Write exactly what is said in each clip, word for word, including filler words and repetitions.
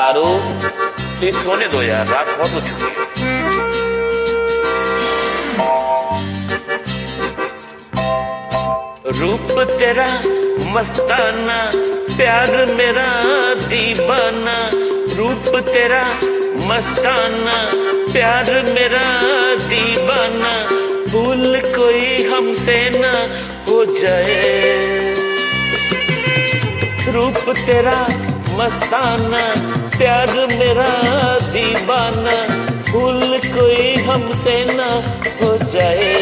तारू प्लीज सोने दो यार, रात बहुत हो चुकी है। रूप तेरा मस्ताना, प्यार मेरा दीवाना। रूप तेरा मस्ताना, प्यार मेरा दीवाना। भूल कोई हमसे ना हो जाए। रूप तेरा मस्ताना, प्यार मेरा दीवाना। भूल कोई हमसे ना हो जाए।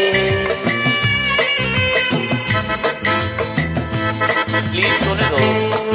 प्लीज सोने दो।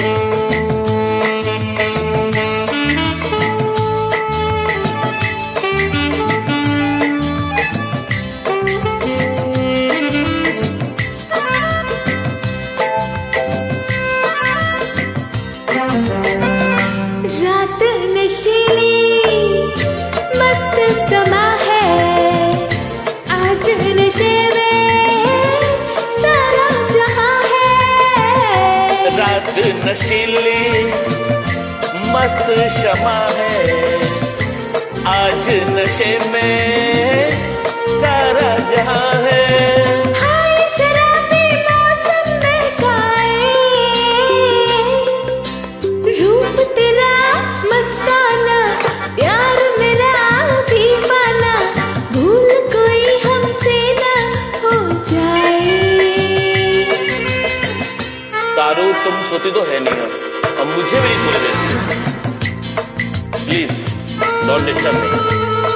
रात नशीली मस्त समा है, आज नशे में सारा जहां है। रात नशीली मस्त शमा है, आज नशे में सारा जहां है। हाय शराबी मौसम बहकाए, रूप तेरा मस्ताना, प्यार मेरा दीवाना। भूल कोई हमसे ना हो जाए। तारू तुम सोती तो है नहीं, अब मुझे भी नहीं सोने देती। Please don't disturb me.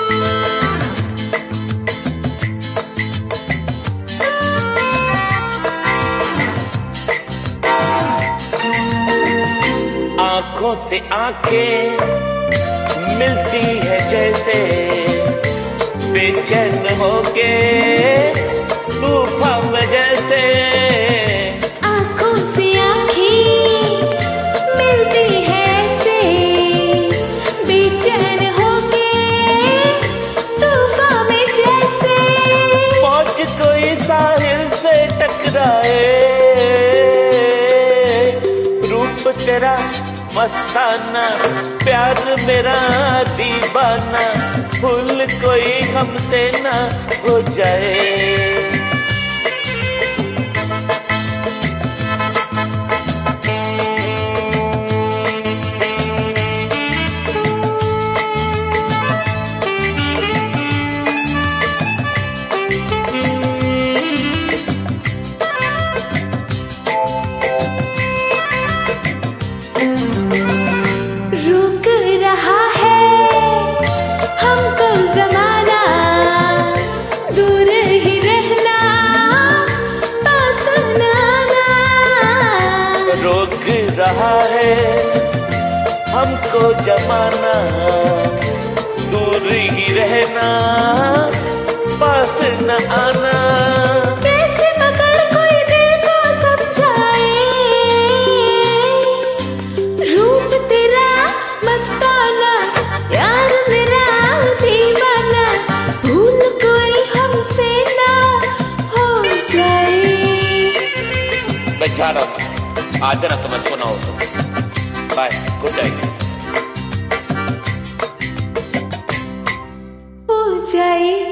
आंखों से आंखें मिलती है जैसे, बेचैन होके तूफान में जैसे। आंखों से आंखें मिलती है ऐसे, बेचैन होके तूफान में जैसे। मौज कोई साहिल से टकराए, रूप तेरा मस्ताना, प्यार मेरा दीवाना। भूल कोई हमसे ना हो जाए। रुक रहा है हमको जमाना, दूर ही रहना, पास न आना। रोक रहा है हमको जमाना, दूर ही रहना, पास न आना। कैसे मगर कोई दिल को समझाए, रूप तेरा मस्ताना, प्यार मेरा दीवाना। भूल कोई हमसे ना हो जाए। मैं जा रहा हूँ, आ जाना तो मैं सोना हो। Bye, good night. हो जाए।